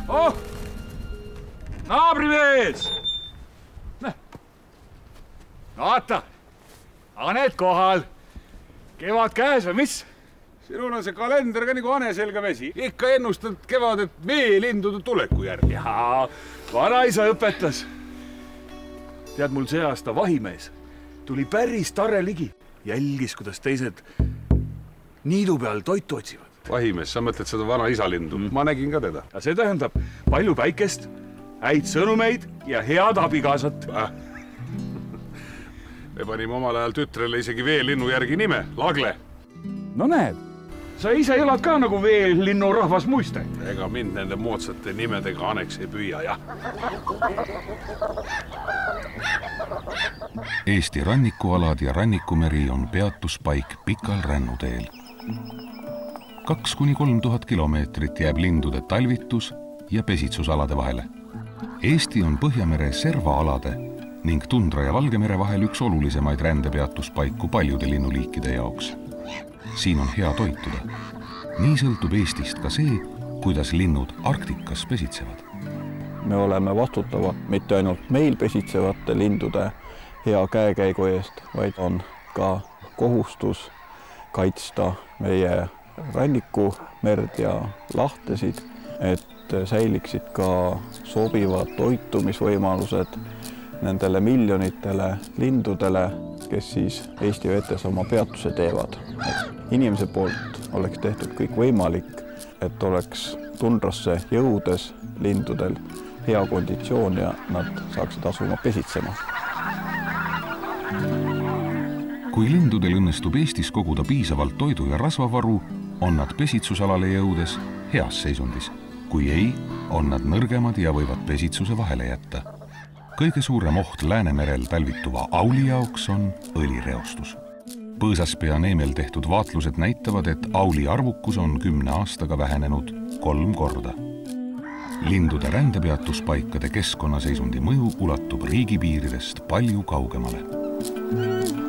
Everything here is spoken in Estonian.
Oh! Naabrimees! Vaata, haned kohal. Kevad käes või mis? Sinul on see kalender ka nagu hane selga vesi. Ikka ennustad kevadet veelindude tuleku järgi. Jaa, vanaisa õpetas. Tead, mul see aasta vahimees tuli päris tare ligi. Jälgis, kuidas teised niidu peal toitu otsivad. Vahimees, sa mõtled seda vana isalindu. Ma nägin ka teda. Ja see tähendab palju päikest, häid sõnumeid ja head abikaasat. Me panime omal ajal tütrele isegi veelinnu järgi nime, Lagle. No näed, sa ise elad ka nagu veelinnu rahvas muiste. Ega mind nende moodsate nimedega haneks ei püüa, jah. Eesti rannikualad ja rannikumeri on peatuspaik pikal rännuteel. 2–3000 kilomeetrit jääb lindude talvitus ja pesitsusalade vahele. Eesti on Põhjamere servaalade ning Tundra ja Valgemere vahel üks olulisemaid rändepeatuspaiku paljude linnuliikide jaoks. Siin on hea toituda. Nii sõltub Eestist ka see, kuidas linnud Arktikas pesitsevad. Me oleme vastutavad mitte ainult meil pesitsevate lindude hea käekäigu eest, vaid on ka kohustus kaitsta meie rannikumerd ja lahtesid, et säiliksid ka sobivad toitumisvõimalused nendele miljonitele lindudele, kes siis Eesti vetes oma peatuse teevad. Inimese poolt oleks tehtud kõik võimalik, et oleks tundrasse jõudes lindudel hea konditsioon ja nad saaksid asuma pesitsema. Kui lindudel õnnestub Eestis koguda piisavalt toidu ja rasvavaru, on nad pesitsusalale jõudes heas seisundis. Kui ei, on nad nõrgemad ja võivad pesitsuse vahele jätta. Kõige suurem oht Läänemerel talvituva auli jaoks on õlireostus. Põõsaspea neemel tehtud vaatlused näitavad, et auli arvukus on 10 aastaga vähenenud 3 korda. Lindude rändepeatuspaikade keskkonnaseisundi mõju ulatub riigipiiridest palju kaugemale.